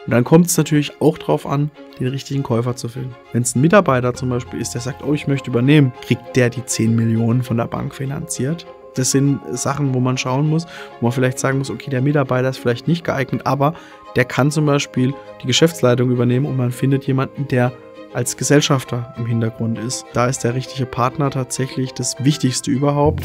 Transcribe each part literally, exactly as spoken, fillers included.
Und dann kommt es natürlich auch darauf an, den richtigen Käufer zu finden. Wenn es ein Mitarbeiter zum Beispiel ist, der sagt, oh, ich möchte übernehmen, kriegt der die zehn Millionen von der Bank finanziert. Das sind Sachen, wo man schauen muss, wo man vielleicht sagen muss, okay, der Mitarbeiter ist vielleicht nicht geeignet, aber der kann zum Beispiel die Geschäftsleitung übernehmen und man findet jemanden, der als Gesellschafter im Hintergrund ist. Da ist der richtige Partner tatsächlich das Wichtigste überhaupt.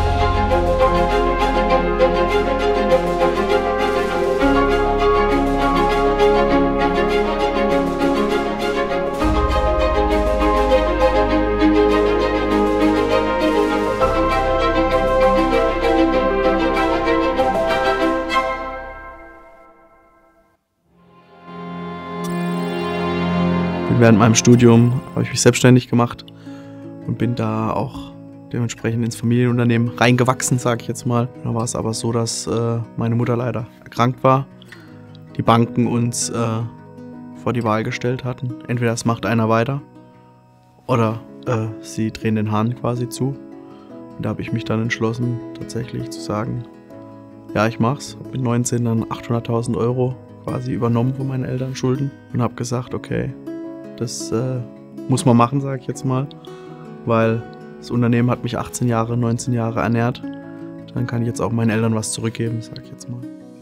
Während meinem Studium habe ich mich selbstständig gemacht und bin da auch dementsprechend ins Familienunternehmen reingewachsen, sage ich jetzt mal. Da war es aber so, dass äh, meine Mutter leider erkrankt war, die Banken uns äh, vor die Wahl gestellt hatten. Entweder es macht einer weiter oder äh, sie drehen den Hahn quasi zu. Und da habe ich mich dann entschlossen, tatsächlich zu sagen, ja, ich mach's. Hab mit neunzehn dann achthunderttausend Euro quasi übernommen von meinen Eltern Schulden und habe gesagt, okay, das äh, muss man machen, sage ich jetzt mal, weil das Unternehmen hat mich achtzehn Jahre, neunzehn Jahre ernährt. Dann kann ich jetzt auch meinen Eltern was zurückgeben, sage ich jetzt mal.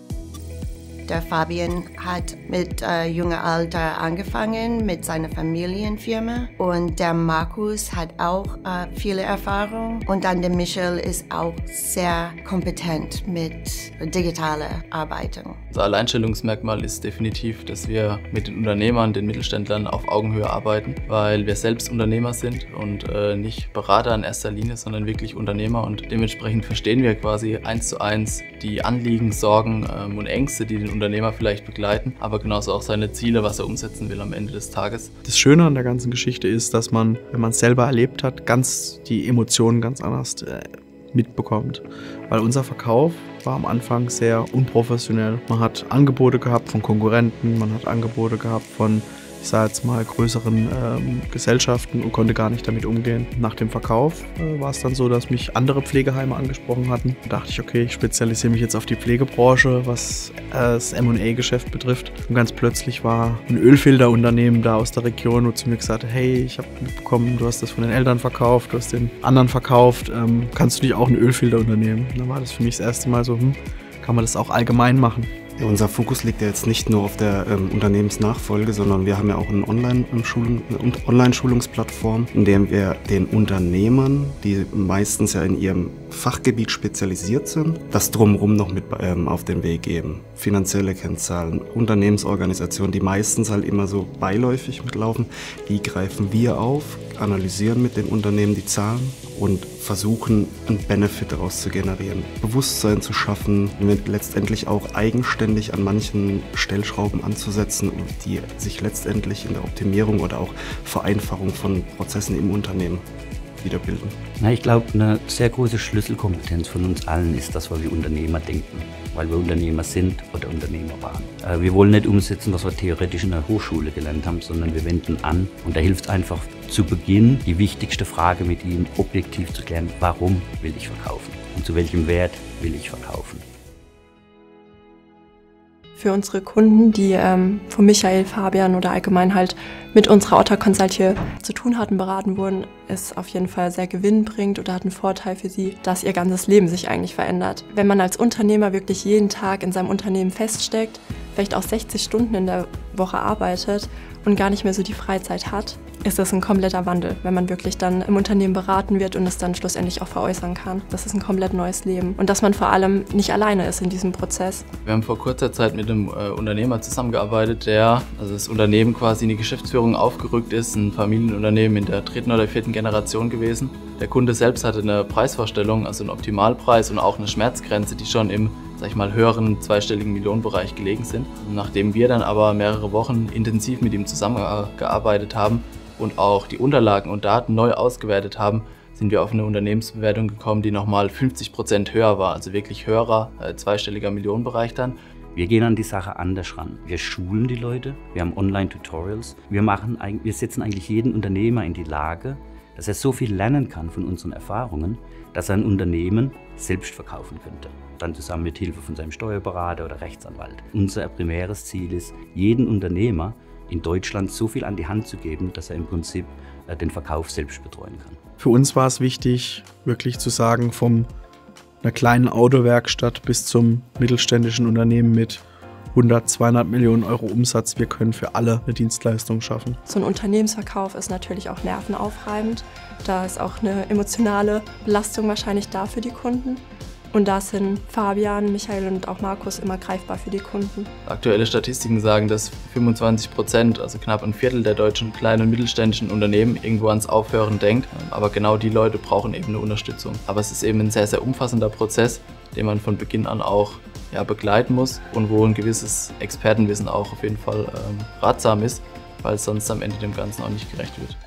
Der Fabian hat mit äh, jungem Alter angefangen mit seiner Familienfirma und der Markus hat auch äh, viele Erfahrung und dann der Michel ist auch sehr kompetent mit digitaler Arbeitung. Unser Alleinstellungsmerkmal ist definitiv, dass wir mit den Unternehmern, den Mittelständlern auf Augenhöhe arbeiten, weil wir selbst Unternehmer sind und äh, nicht Berater in erster Linie, sondern wirklich Unternehmer und dementsprechend verstehen wir quasi eins zu eins die Anliegen, Sorgen ähm, und Ängste, die den Unternehmer vielleicht begleiten, aber genauso auch seine Ziele, was er umsetzen will am Ende des Tages. Das Schöne an der ganzen Geschichte ist, dass man, wenn man es selber erlebt hat, ganz die Emotionen ganz anders äh, mitbekommt. Weil unser Verkauf war am Anfang sehr unprofessionell. Man hat Angebote gehabt von Konkurrenten, man hat Angebote gehabt von, ich sage jetzt mal, größeren ähm, Gesellschaften und konnte gar nicht damit umgehen. Nach dem Verkauf äh, war es dann so, dass mich andere Pflegeheime angesprochen hatten. Da dachte ich, okay, ich spezialisiere mich jetzt auf die Pflegebranche, was äh, das M und A-Geschäft betrifft. Und ganz plötzlich war ein Ölfilterunternehmen da aus der Region, wo zu mir gesagt hat, hey, ich habe mitbekommen, du hast das von den Eltern verkauft, du hast den anderen verkauft, ähm, kannst du nicht auch ein Ölfilterunternehmen? Und dann war das für mich das erste Mal so, hm, kann man das auch allgemein machen? Ja, unser Fokus liegt ja jetzt nicht nur auf der ähm, Unternehmensnachfolge, sondern wir haben ja auch eine Online-Schulung, eine Online-Schulungsplattform, in der wir den Unternehmern, die meistens ja in ihrem Fachgebiet spezialisiert sind, das Drumherum noch mit ähm, auf den Weg geben. Finanzielle Kennzahlen, Unternehmensorganisationen, die meistens halt immer so beiläufig mitlaufen, die greifen wir auf, analysieren mit den Unternehmen die Zahlen und versuchen, einen Benefit daraus zu generieren. Bewusstsein zu schaffen, letztendlich auch eigenständig an manchen Stellschrauben anzusetzen, die sich letztendlich in der Optimierung oder auch Vereinfachung von Prozessen im Unternehmen wiederbilden. Na, ich glaube, eine sehr große Schlüsselkompetenz von uns allen ist, dass wir wie Unternehmer denken, weil wir Unternehmer sind oder Unternehmer waren. Wir wollen nicht umsetzen, was wir theoretisch in der Hochschule gelernt haben, sondern wir wenden an. Und da hilft es einfach zu Beginn, die wichtigste Frage mit ihm objektiv zu klären: Warum will ich verkaufen und zu welchem Wert will ich verkaufen? Für unsere Kunden, die ähm, von Michael, Fabian oder allgemein halt mit unserer Otter Consult hier zu tun hatten, beraten wurden, ist auf jeden Fall sehr gewinnbringend oder hat einen Vorteil für sie, dass ihr ganzes Leben sich eigentlich verändert. Wenn man als Unternehmer wirklich jeden Tag in seinem Unternehmen feststeckt, vielleicht auch sechzig Stunden in der Woche arbeitet und gar nicht mehr so die Freizeit hat, ist das ein kompletter Wandel, wenn man wirklich dann im Unternehmen beraten wird und es dann schlussendlich auch veräußern kann. Das ist ein komplett neues Leben und dass man vor allem nicht alleine ist in diesem Prozess. Wir haben vor kurzer Zeit mit einem äh, Unternehmer zusammengearbeitet, der, also das Unternehmen quasi in die Geschäftsführung aufgerückt ist, ein Familienunternehmen in der dritten oder vierten Generation gewesen. Der Kunde selbst hatte eine Preisvorstellung, also einen Optimalpreis und auch eine Schmerzgrenze, die schon im, sag ich mal, höheren zweistelligen Millionenbereich gelegen sind. Nachdem wir dann aber mehrere Wochen intensiv mit ihm zusammengearbeitet haben und auch die Unterlagen und Daten neu ausgewertet haben, sind wir auf eine Unternehmensbewertung gekommen, die nochmal fünfzig Prozent höher war, also wirklich höherer, äh, zweistelliger Millionenbereich dann. Wir gehen an die Sache anders ran. Wir schulen die Leute, wir haben Online-Tutorials. Wir, machen, wir setzen eigentlich jeden Unternehmer in die Lage, dass er so viel lernen kann von unseren Erfahrungen, dass er ein Unternehmen selbst verkaufen könnte. Dann zusammen mit Hilfe von seinem Steuerberater oder Rechtsanwalt. Unser primäres Ziel ist, jeden Unternehmer in Deutschland so viel an die Hand zu geben, dass er im Prinzip den Verkauf selbst betreuen kann. Für uns war es wichtig, wirklich zu sagen, von einer kleinen Autowerkstatt bis zum mittelständischen Unternehmen mit hundert, zweihundert Millionen Euro Umsatz, wir können für alle eine Dienstleistung schaffen. So ein Unternehmensverkauf ist natürlich auch nervenaufreibend. Da ist auch eine emotionale Belastung wahrscheinlich da für die Kunden. Und da sind Fabian, Michael und auch Markus immer greifbar für die Kunden. Aktuelle Statistiken sagen, dass fünfundzwanzig Prozent, also knapp ein Viertel der deutschen kleinen und mittelständischen Unternehmen irgendwo ans Aufhören denkt. Aber genau die Leute brauchen eben eine Unterstützung. Aber es ist eben ein sehr, sehr umfassender Prozess, den man von Beginn an auch ja, begleiten muss und wo ein gewisses Expertenwissen auch auf jeden Fall ähm, ratsam ist, weil es sonst am Ende dem Ganzen auch nicht gerecht wird.